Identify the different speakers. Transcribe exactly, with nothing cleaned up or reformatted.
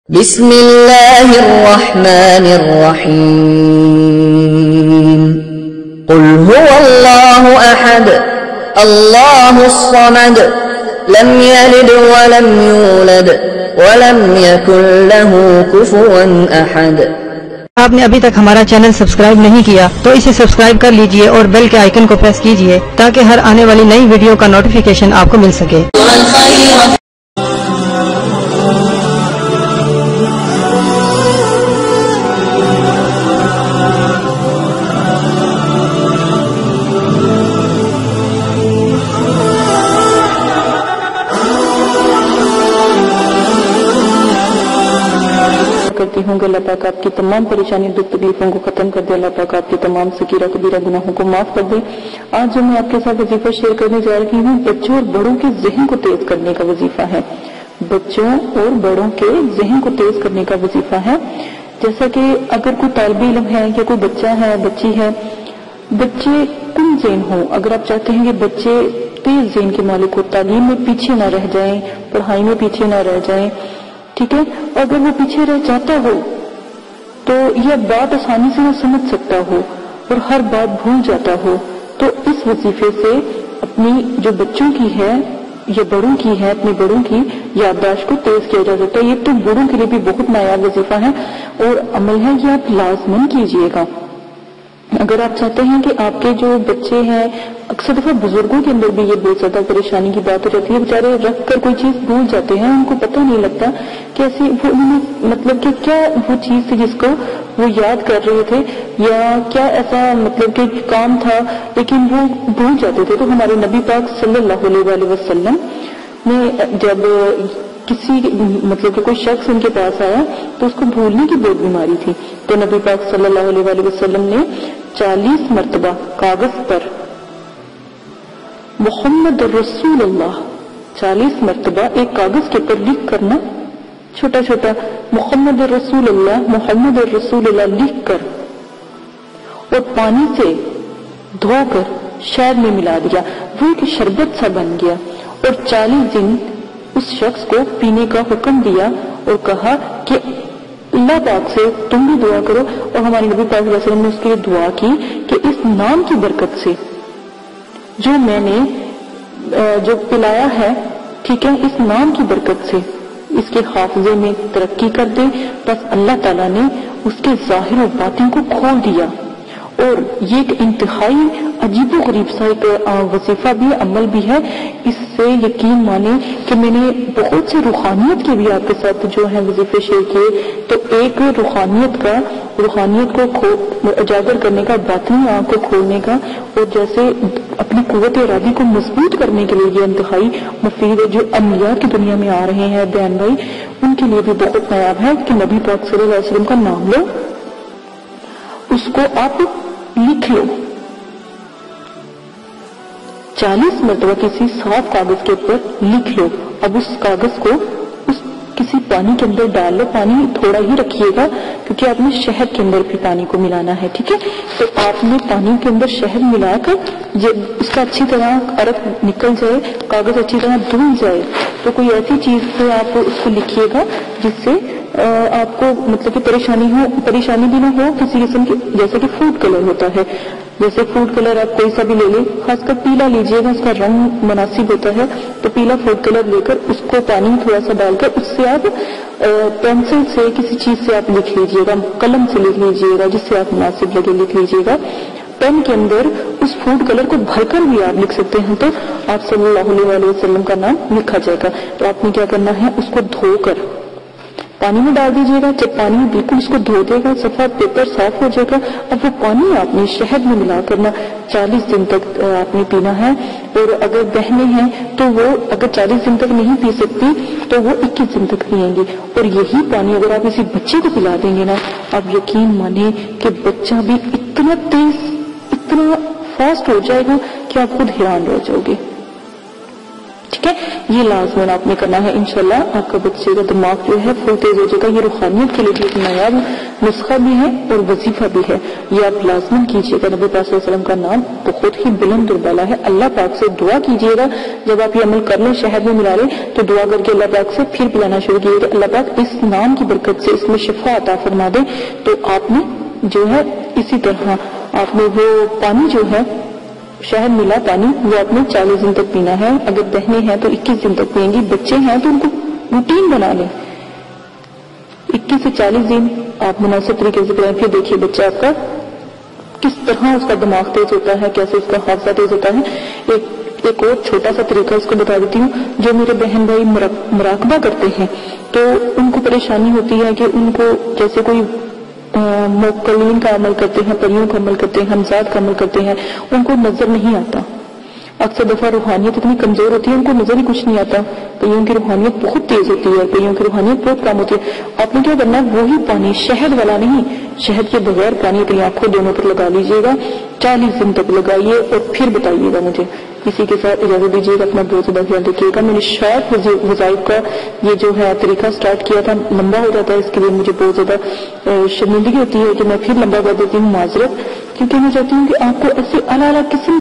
Speaker 1: بسم اللہ الرحمن الرحیم قل هو اللہ احد اللہ الصمد لم یلد ولم یولد ولم یکن له کفوا احد۔
Speaker 2: آپ نے ابھی تک ہمارا چینل سبسکرائب نہیں کیا تو اسے سبسکرائب کر لیجئے اور بیل کے آئیکن کو پریس کیجئے تاکہ ہر آنے والی نئی ویڈیو کا نوٹیفیکیشن آپ کو مل سکے۔
Speaker 3: کرتی ہوں کہ اللہ پاک آپ کی تمام پریشانی دکھ تکلیفوں کو ختم کر دے، اللہ پاک آپ کی تمام سکیرہ کبیرہ گناہوں کو معاف کر دے۔ آج جو میں آپ کے ساتھ وظیفہ شیئر کرنے جا رہی ہوں بچوں اور بڑوں کے ذہن کو تیز کرنے کا وظیفہ ہے۔ بچوں اور بڑوں کے ذہن کو تیز کرنے کا وظیفہ ہے۔ جیسا کہ اگر کوئی طالب علم ہے یا کوئی بچہ ہے بچی ہے، بچے کم ذہن ہو، اگر آپ چاہتے ہیں کہ بچے تیز ذہن کے مالک ہو، تعلیم میں پیچھے نہ رہ جائیں، پڑھائی میں پیچھے نہ رہ جائیں، ٹھیک ہے، اگر وہ پیچھے رہ جاتا ہو تو یہ بات آسانی سے نہ سمجھ سکتا ہو اور ہر بات بھول جاتا ہو، تو اس وظیفے سے اپنی جو بچوں کی ہے یا بڑوں کی ہے، اپنے بڑوں کی یادداشت کو تیز کیا جا سکتا ہے۔ یہ تو بڑوں کے لیے بھی بہت نایاب وظیفہ ہے اور عمل ہے، یہ آپ لازمن کیجئے گا۔ اگر آپ چاہتے ہیں کہ آپ کے جو بچے ہیں، اکثر دفعہ بزرگوں کے اندر بھی یہ بہت زیادہ پریشانی کی بات ہو جاتی ہے، بیچارے رکھ کر کوئی چیز بھول جاتے ہیں، ان کو پتہ نہیں لگتا کہ ایسی وہ مطلب کہ کیا وہ چیز تھی جس کو وہ یاد کر رہے تھے یا کیا ایسا مطلب کہ کام تھا لیکن وہ بھول جاتے تھے۔ تو ہمارے نبی پاک صلی اللہ علیہ وسلم نے جب کسی مطلب کہ کوئی شخص ان کے پاس آیا تو اس کو بھولنے کی بہت بیماری تھی، تو نبی پاک صلی اللہ علیہ وسلم نے چالیس مرتبہ کاغذ پر محمد رسول اللہ چالیس مرتبہ ایک کاغذ کے پر لکھ کرنا، چھوٹا چھوٹا محمد رسول اللہ محمد رسول اللہ لکھ کر اور پانی سے دھو کر شہد میں ملا دیا، وہ ایک شربت سا بن گیا، اور چالیس دن اس شخص کو پینے کا حکم دیا اور کہا کہ اللہ پاک سے تم بھی دعا کرو، اور ہمارے نبی پاک صلی اللہ علیہ وسلم نے اس کے لیے دعا کی کہ اس نام کی برکت سے جو میں نے جو پلایا ہے، ٹھیک ہے، اس نام کی برکت سے اس کے حافظے میں ترقی کر دے۔ بس اللہ تعالیٰ نے اس کے ظاہر و باطن کو کھول دیا، اور یہ ایک انتہائی عجیب و غریب سا ایک وظیفہ بھی عمل بھی ہے۔ اس سے یقین مانے کہ میں نے بہت سے روحانیت کے بھی آپ کے ساتھ جو ہے وظیفے شیئر کیے، تو ایک روحانیت کا روحانیت کو اجاگر کرنے کا، باطنی آنکھ کو کھولنے کا، اور جیسے اپنی قوت ارادی کو مضبوط کرنے کے لیے یہ انتہائی مفید ہے۔ جو انبیاء کی دنیا میں آ رہے ہیں بیان بھائی، ان کے لیے بھی بہت نایاب ہے کہ نبی پاک صلی اللہ علیہ وسلم کا نام لو، اس کو آپ لکھ لو، چالیس مرتبہ کسی صاف کاغذ کے اوپر لکھ لو۔ اب اس کاغذ کو اس کسی پانی کے اندر ڈال لو، پانی تھوڑا ہی رکھیے گا کیونکہ آپ نے شہد کے اندر بھی پانی کو ملانا ہے، ٹھیک ہے، تو آپ نے پانی کے اندر شہد ملا کر جب اس کا اچھی طرح عرق نکل جائے، کاغذ اچھی طرح دھل جائے، تو کوئی ایسی چیز سے آپ اس کو لکھیے گا جس سے آپ کو مطلب کہ پریشانی ہو پریشانی بھی نہ ہو کسی قسم کی، جیسے کہ فوڈ کلر ہوتا ہے، جیسے فوڈ کلر آپ کوئی سا بھی لے لیں، خاص کر پیلا لیجئے گا، اس کا رنگ مناسب ہوتا ہے، تو پیلا فوڈ کلر لے کر اس کو پانی تھوڑا سا ڈال کر اس سے آپ پینسل سے کسی چیز سے آپ لکھ لیجئے گا، قلم سے لکھ لیجئے گا، جس سے آپ مناسب لگے لکھ لیجئے گا۔ پین کے اندر اس فوڈ کلر کو بھر کر بھی آپ لکھ سکتے ہیں، تو آپ صلی اللہ علیہ وسلم کا نام لکھا جائے گا۔ تو آپ نے کیا کرنا ہے، اس کو دھو کر پانی میں ڈال دیجیے گا، جب پانی میں بالکل اس کو دھو دے گا، صفحہ پیپر صاف ہو جائے گا، اب وہ پانی آپ نے شہد میں ملا کرنا چالیس دن تک آپ نے پینا ہے، اور اگر بہنیں ہیں تو وہ اگر چالیس دن تک نہیں پی سکتی تو وہ اکیس دن تک پیئیں گی، اور یہی پانی اگر آپ کسی بچے کو پلا دیں گے نا، آپ یقین مانیں کہ بچہ بھی اتنا تیز اتنا فاسٹ ہو جائے گا کہ آپ خود حیران رہ جاؤ گے، ٹھیک ہے، یہ لازمن آپ نے کرنا ہے. انشاءاللہ آپ کا بچے کا دماغ جو ہے فل تیز ہو جائے گا. یہ روحانیت کے لیے بھی ایک نایاب نسخہ بھی ہے اور وظیفہ بھی ہے. یہ آپ لازمن کیجیے گا. نبی پاک صلی اللہ علیہ وسلم کا نام بہت ہی بلند اور بالا ہے. اللہ پاک سے دعا کیجیے گا جب آپ یہ عمل کر لیں، شہد میں ملا لیں تو دعا کر کے اللہ پاک سے پھر پلانا شروع کیجیے گا. اللہ پاک اس نام کی برکت سے اس میں شفا عطا فرما دے. تو آپ نے جو ہے اسی طرح آپ نے وہ پانی جو ہے شہد ملا پانی وہ آپ نے چالیس دن تک پینا ہے. اگر بہنیں ہیں تو اکیس دن تک پئیں گی. بچے ہیں تو ان کو روٹین بنا لیں. اکیس سے چالیس دن آپ مناسب طریقے سے کریں. پھر دیکھیے بچہ آپ کا کس طرح اس کا دماغ تیز ہوتا ہے، کیسے اس کا حافظہ تیز ہوتا ہے. ایک ایک اور چھوٹا سا طریقہ اس کو بتا دیتی ہوں. جو میرے بہن بھائی مراقبہ کرتے ہیں تو ان کو پریشانی ہوتی ہے کہ ان کو جیسے کوئی موکلین کا عمل کرتے ہیں، پریوں کا عمل کرتے ہیں، ہمزاد کا عمل کرتے ہیں، ان کو نظر نہیں آتا. اکثر دفعہ روحانیت اتنی کمزور ہوتی ہے ان کو نظر ہی کچھ نہیں آتا. کئیوں کی روحانیت بہت تیز ہوتی ہے، کئیوں کی روحانیت بہت کم ہوتی ہے. آپ نے کیا کرنا ہے، وہی پانی شہد والا نہیں، شہد کے بغیر پانی اپنی آنکھوں دونوں پر لگا لیجیے گا. چالیس دن تک لگائیے اور پھر بتائیے گا مجھے. اسی کے ساتھ اجازت دیجیے گا. اپنا بہت زیادہ خیال رکھیے گا. میں نے شارٹ وظائف کا یہ جو ہے طریقہ سٹارٹ کیا تھا، لمبا ہو جاتا ہے، اس کے لیے مجھے بہت زیادہ شرمندگی ہوتی ہے کہ میں پھر لمبا کر دیتی ہوں. معذرت، کیونکہ میں چاہتی ہوں کہ آپ کو ایسے اعلیٰ اعلیٰ قسم